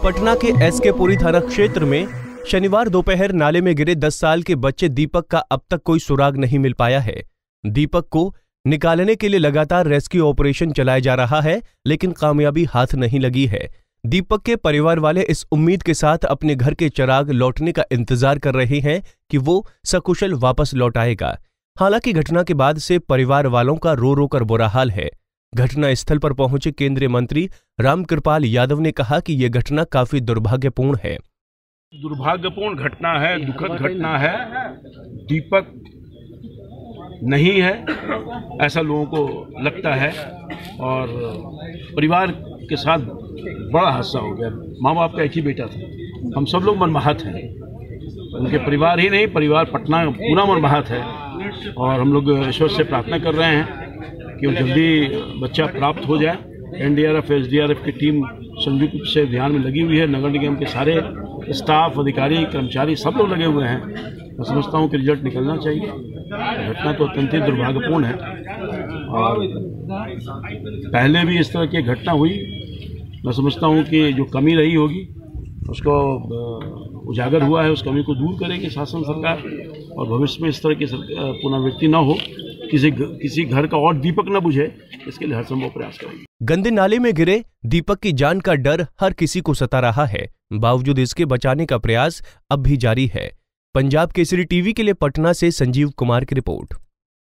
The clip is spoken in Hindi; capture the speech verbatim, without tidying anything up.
पटना के एसके पुरी थाना क्षेत्र में शनिवार दोपहर नाले में गिरे दस साल के बच्चे दीपक का अब तक कोई सुराग नहीं मिल पाया है। दीपक को निकालने के लिए लगातार रेस्क्यू ऑपरेशन चलाया जा रहा है, लेकिन कामयाबी हाथ नहीं लगी है। दीपक के परिवार वाले इस उम्मीद के साथ अपने घर के चिराग लौटने का इंतजार कर रहे हैं कि वो सकुशल वापस लौट आएगा। हालांकि घटना के बाद से परिवार वालों का रो रो कर बुरा हाल है। घटना स्थल पर पहुंचे केंद्रीय मंत्री रामकृपाल यादव ने कहा कि यह घटना काफी दुर्भाग्यपूर्ण है। दुर्भाग्यपूर्ण घटना है, दुखद घटना है। दीपक नहीं है ऐसा लोगों को लगता है और परिवार के साथ बड़ा हादसा हो गया। माँ बाप का एक ही बेटा था, हम सब लोग मनमाहत हैं। उनके परिवार ही नहीं, परिवार पटना पूरा मनमाहत है और हम लोग ईश्वर से प्रार्थना कर रहे हैं कि जल्दी बच्चा प्राप्त हो जाए। एनडीआरएफ एसडीआरएफ की टीम संयुक्त रूप से ध्यान में लगी हुई है। नगर निगम के सारे स्टाफ, अधिकारी, कर्मचारी सब लोग लगे हुए हैं। मैं समझता हूँ कि रिजल्ट निकलना चाहिए। घटना तो अत्यंत ही दुर्भाग्यपूर्ण है और पहले भी इस तरह की घटना हुई। मैं समझता हूँ कि जो कमी रही होगी उसको उजागर हुआ है, उस कमी को दूर करेगी शासन सरकार और भविष्य में इस तरह की पुनरावृत्ति न हो, किसी किसी घर का और दीपक न बुझे, इसके लिए हर संभव प्रयास करेंगे। गंदे नाले में गिरे दीपक की जान का डर हर किसी को सता रहा है। बावजूद इसके बचाने का प्रयास अब भी जारी है। पंजाब केसरी टीवी के लिए पटना से संजीव कुमार की रिपोर्ट।